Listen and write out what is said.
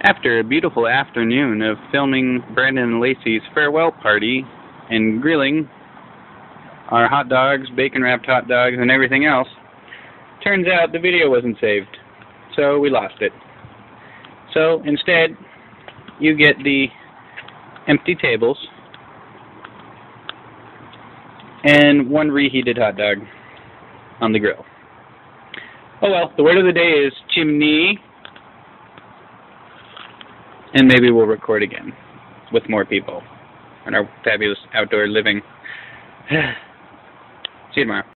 After a beautiful afternoon of filming Brandon and Lacy's farewell party and grilling our hot dogs, bacon-wrapped hot dogs, and everything else, turns out the video wasn't saved, so we lost it. So instead, you get the empty tables and one reheated hot dog on the grill. Oh well, the word of the day is chimney, and maybe we'll record again with more people on our fabulous outdoor living. See you tomorrow.